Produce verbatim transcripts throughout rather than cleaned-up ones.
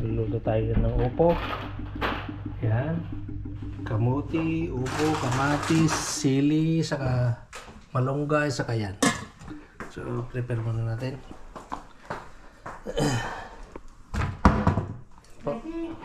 Luluto tayo ng upo. Yan. Kamuti, upo, kamatis, sili, saka malunggay, saka yan. So, prepare muna natin. Po.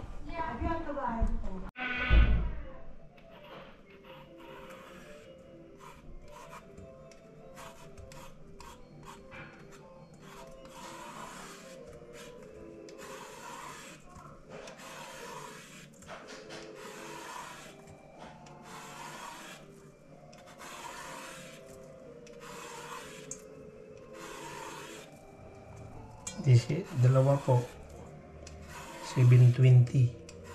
Disi, dalawa po. seven twenty.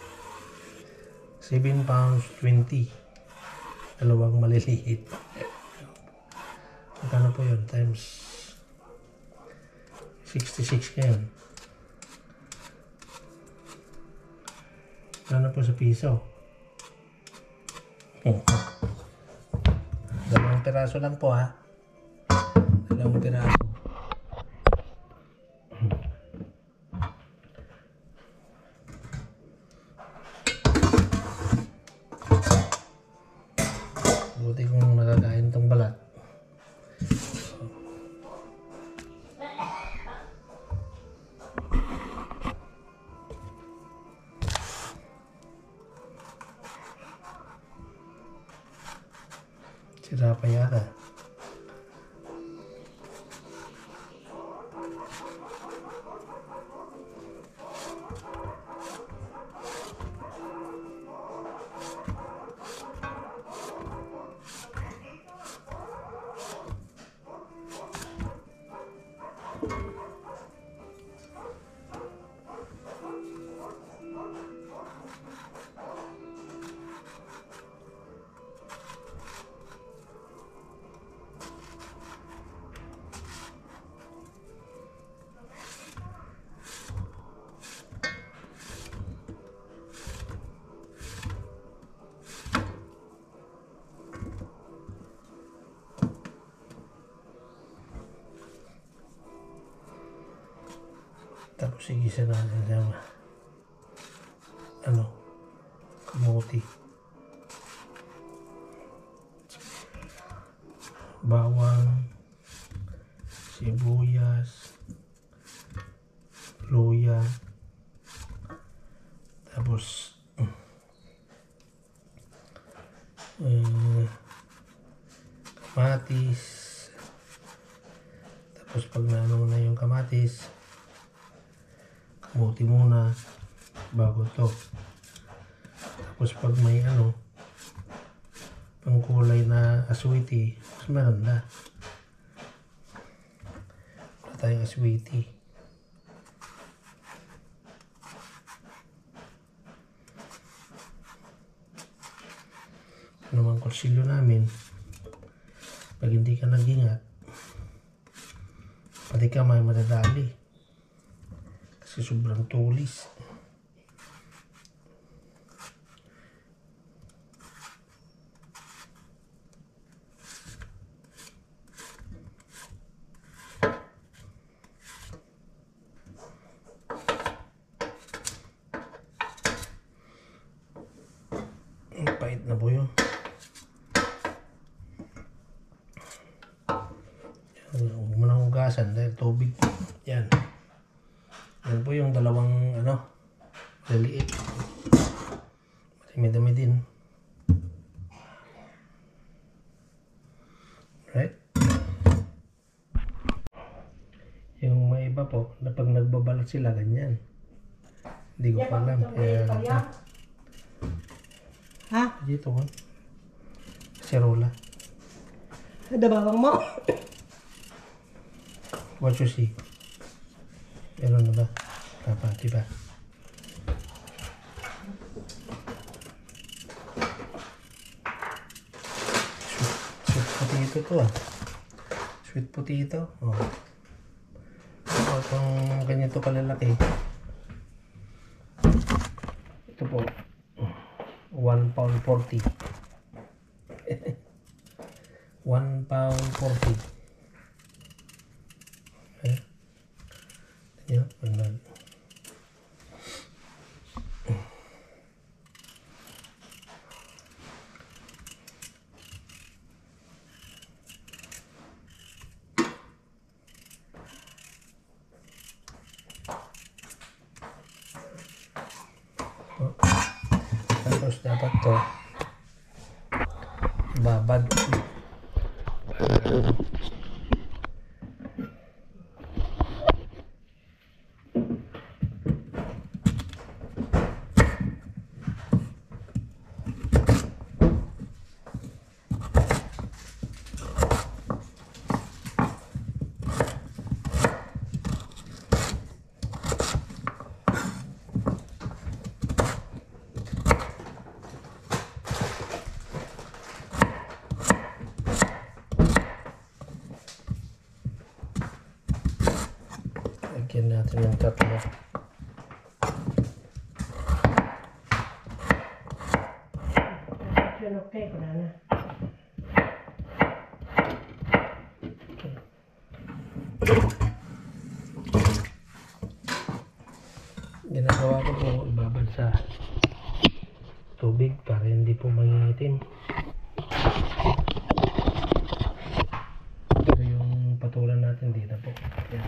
seven pounds twenty. Dalawang maliliit. Magkano po yun? Times sixty-six ngayon. Magkano po sa piso? Dalawang piraso lang po ha. Dalawang piraso. Buti kung nakakain itong balat. Sira pa yata. Tapos igisa natin sa ano, kamuti, bawang, sibuyas, luya, tapos eh, kamatis. Tapos pag naano na yung kamatis, kamuti muna bago to. Tapos pag may ano pangkulay na aswiti, mas maganda. Wala tayong aswiti. Ano naman kursilyo namin, pag hindi ka nag-ingat, pati kamay madadali. Kasi sobrang tulis. Ang pait na po yun. Huwag mo nang hugasan dahil tubig. Yan. Yan po yung dalawang ano, laliit. Madami-dami din. Right? Yung may iba po, na pag nagbabalat sila, ganyan. Hindi ko pa alam. Kaya, ha? dito ko. Serola. Ada bawang mo? What you see? Meron na ba? Papa, diba? Sweet, sweet potato to ah. Sweet potato. Oh. Ito itong ganito kalalaki. Ito po. one pound forty. one pound forty. Eh? Yan, pandag. Tapos dapat to babad. Lagyan natin ng tatlo. Yun, okay, wala na. Ginagawa ko po ibabad sa tubig para hindi po mangingitim. Pero yung patulan natin dito po. Yan.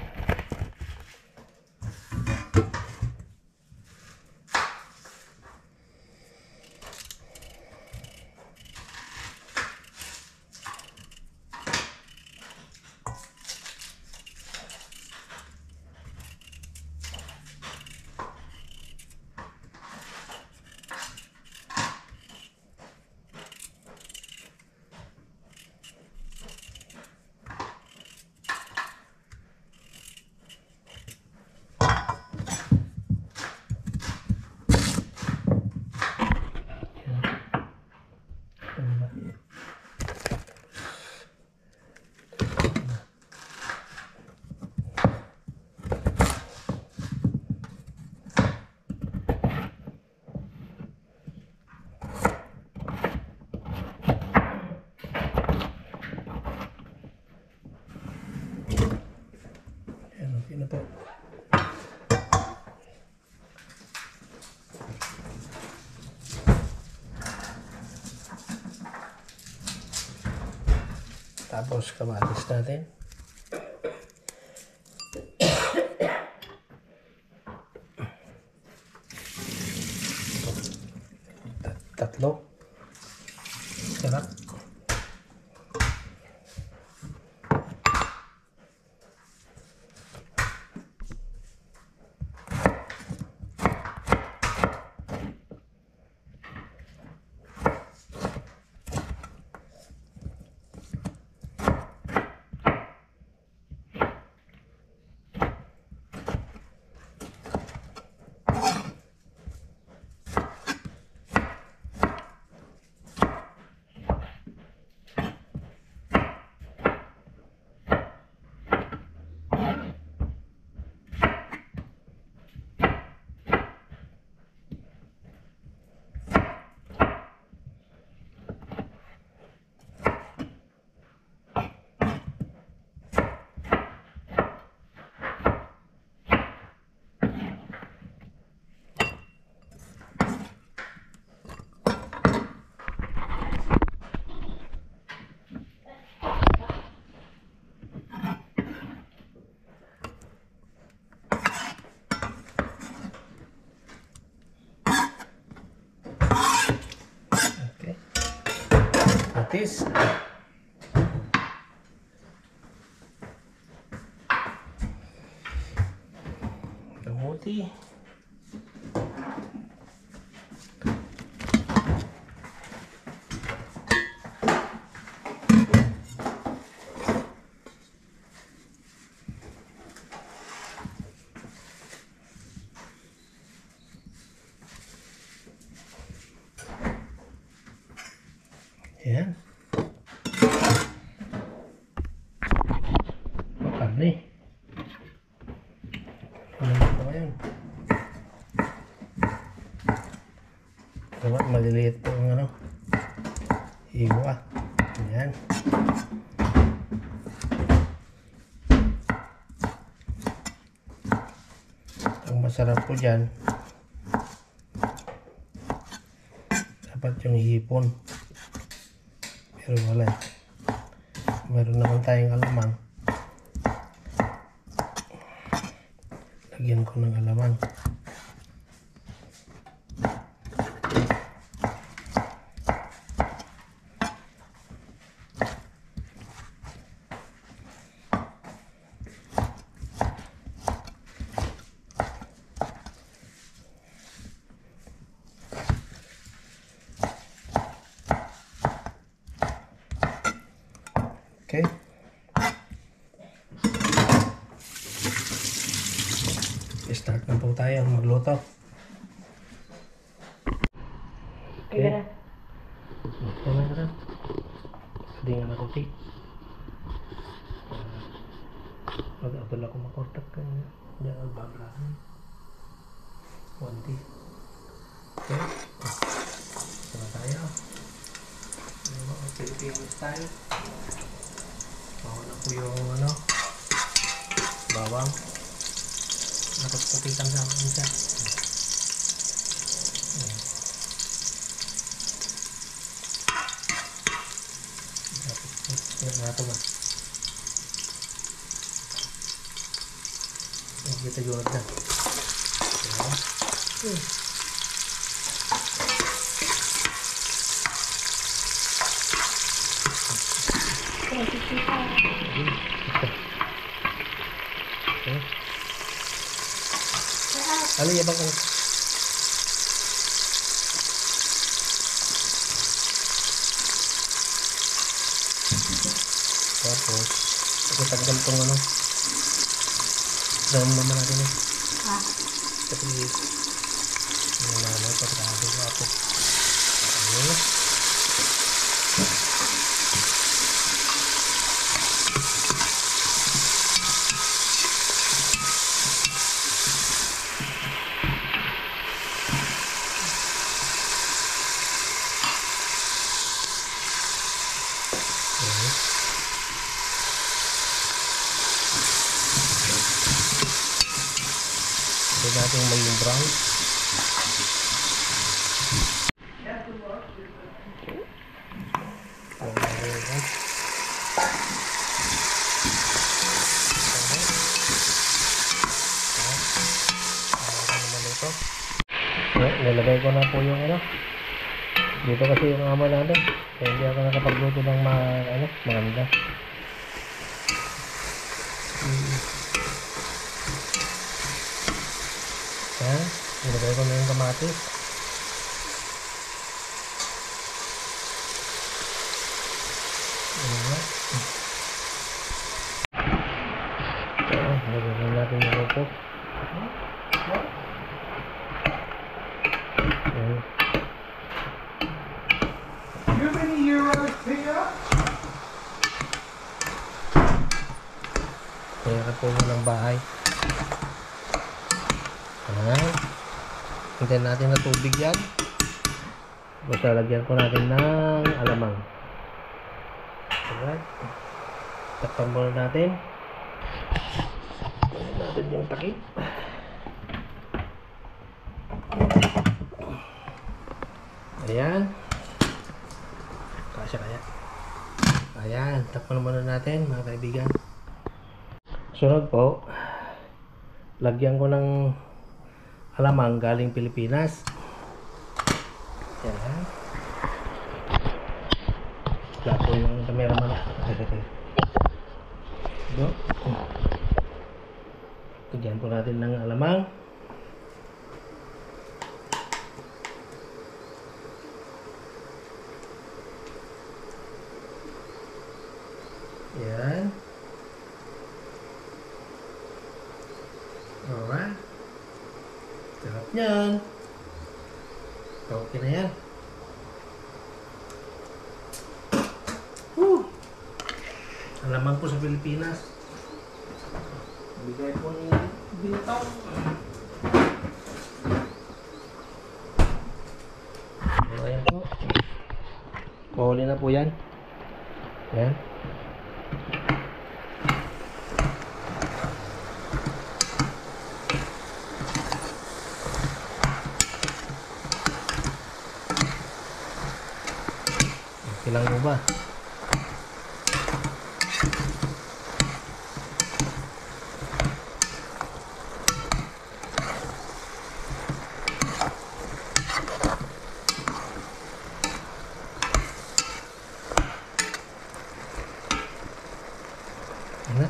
Okay na po. Tapos kamatis natin. Tatlo. Sarap. Patis. Kamuti. Yan. Karne. Ano ba yan? Dapat maliliit po ang ano. Hiwa. Yan. Ang masarap po dyan, dapat yung hipon. Pero wala. Meron naman tayong alamang. Lagyan ko ng alamang. maluto. Kaya na. Ito na ka. Hindi nga nakuti. Mag-abala ko makortak ka niya. Diyan ang babrahan. Wanti. Okay. Ito na tayo. Ano mga Filipino style. Mawala po yung ano. Bawang. Nakaputikan sa akin siya. Yan nga ito ba? Yan kita yun na. Hmm. Okay. Ano yung bang tapos ito tagdam tong ano dam naman natin eh Ah. tapi ano naman pagkado ko ako ayun ito natin may brown. Nilagay ko na po yung ano dito kasi yung amo natin kaya hindi ako nakapagluto ng ma, ano, maganda. hmm. Yan, nilagay ko na yung kamatis. Ayan. Ayan, nilagay natin yung upo. Ayan. You have any euros, Peter? Kaya po mo ng bahay. Ayan. Hintayin natin na tubig yan. Tapos lalagyan ko natin ng alamang. Alright. Takpan muna natin. Takpan natin yung takip. Ayan. Kasya kaya. Ayan. Takpan muna natin mga kaibigan. Sunod po. Lagyan ko ng alamang galing Pilipinas. Yan. Wala po yung cameraman. Ito. Lagyan po natin ng alamang. Yan. Alright. Sarap yan. Okay na yan. Woo! Alamang po sa Pilipinas. Bigay po ni Bintong. Ayan po. Pahuli na po yan. Yan. Ilang mo ba? Ano?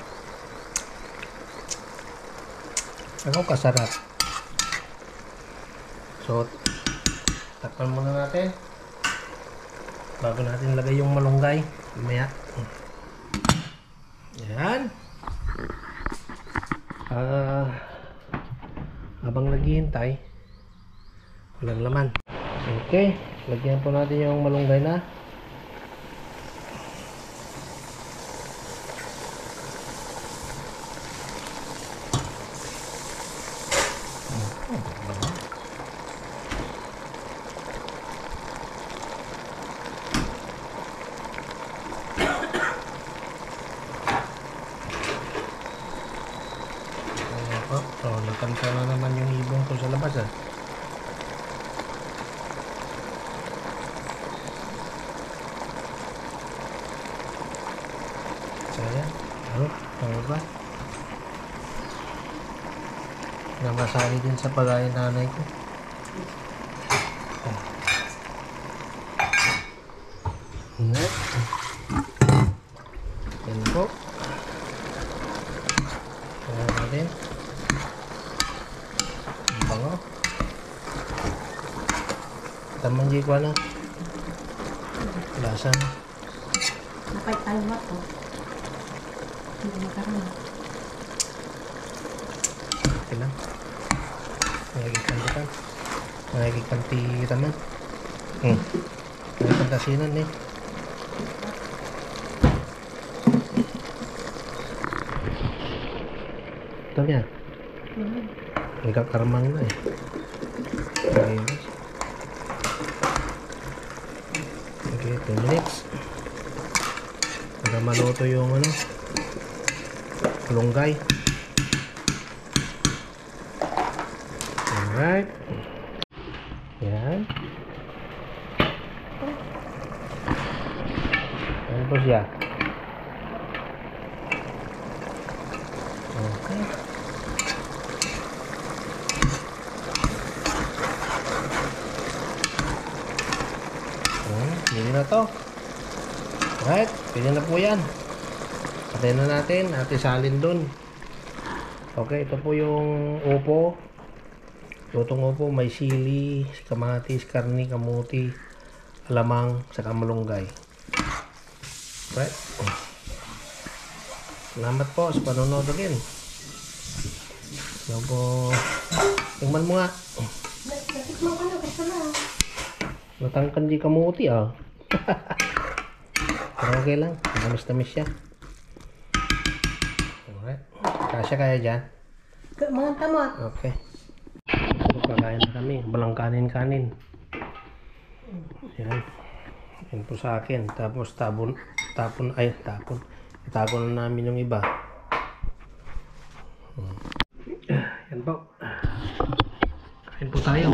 Ako kasarap. So, takpan muna natin. Bago natin lagay yung malunggay. Mamaya. Yan. Ah, habang naghihintay, walang laman. Okay, lagyan po natin yung malunggay na. Oh, nagkanta na naman yung ibon ko sa labas ah. Saya, ano, ano ba? Namasali din sa pagkain nanay ko. Oh. Ingat. Yan po. Kaya natin. Bango. Taman di ko na. Lasa na. Napay alwat to. Hindi makaroon. Okay lang. Nagigikan kita. Nagigikan ti taman. Hmm. Nagigikan tasinan eh. Ito niya. Mm. Nagkakarmang na eh. Okay. Okay, two minutes. Para maluto yung ano, malunggay. Alright. Yan. Ano po siya? Okay. Hindi na to. Alright, pwede na po yan. Patayin na natin at isalin dun. Okay, ito po yung upo. Lutong upo, may sili, kamatis, karni, kamuti, alamang, saka malunggay. Alright. Salamat po sa panonood again. Yan po. Tingnan mo nga. Natikman ka na, gusto na. Natangkan di kamuti ah. Pero okay lang. Tamis-tamis siya. Alright. Kasya kaya dyan? Mga tamot. Okay. So, kakain na kami. Walang kanin-kanin. Yan. Yan po sa akin. Tapos tabon. Tapon. Ay, tapon. Itapon na namin yung iba. Hmm. Yan po. Kain po tayo.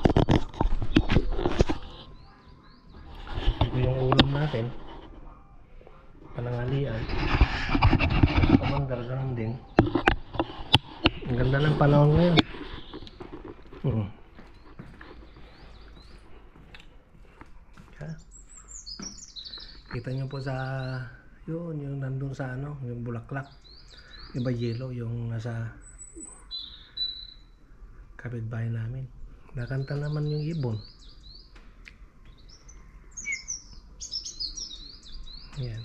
Yung ulam natin panangalian pamanggargan din. Ang ganda ng panahon ngayon. hmm. Kita nyo po sa yun, yung nandun sa ano, yung bulaklak, iba yellow, yung nasa kapitbahay namin. Nakanta naman yung ibon. Yan.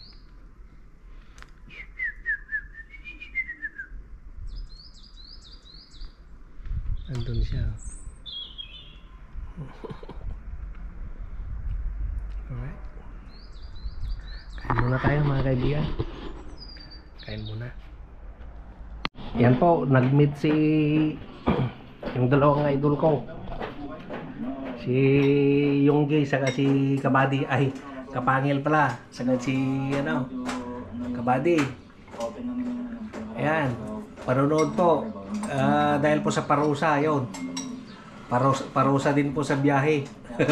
Andun siya. Alright. Kain muna tayo mga kaibigan. Kain muna. Yan po, nag-meet si yung dalawang idol ko. Si Yongjay saka si Kabady. Ay, Kapangil pala. Saka si ano, Kabady. Ayan. Panonood po. Uh, dahil po sa parusa, yun. Parusa, parusa din po sa biyahe.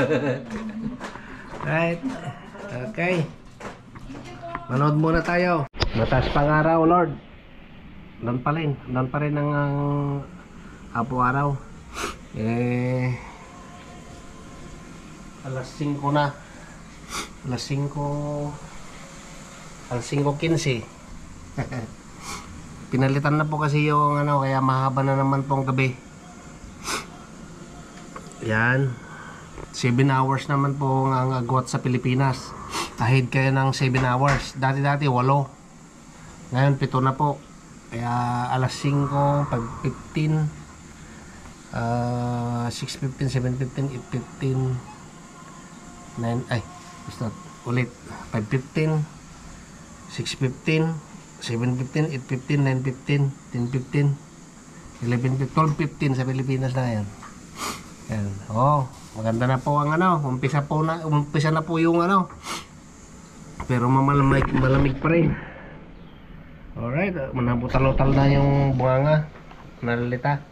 Right. Okay. Manood muna tayo. Mataas pang araw, Lord. Doon pa rin. Doon pa rin ang uh, apo araw. Eh, alas singko na. Alas singko. Alas singko quince. Pinalitan na po kasi yung ano, kaya mahaba na naman pong gabi. Yan. seven hours naman po ang agwat sa Pilipinas. Ahead kayo ng seven hours. Dati-dati walo. Ngayon pito na po. Kaya alas singko, pag fifteen, Ah, six fifteen, seven fifteen, eight fifteen, nine, ay, it's not, ulit, five fifteen, six fifteen, seven fifteen, eight fifteen, nine fifteen, ten fifteen, eleven fifteen, twelve fifteen sa Pilipinas na yan. Yan. Oh, maganda na po ang ano, umpisa po na, umpisa na po yung ano. Pero malamig, malamig pa rin. Alright, manabutalo-tal na yung bunganga. Nalilita.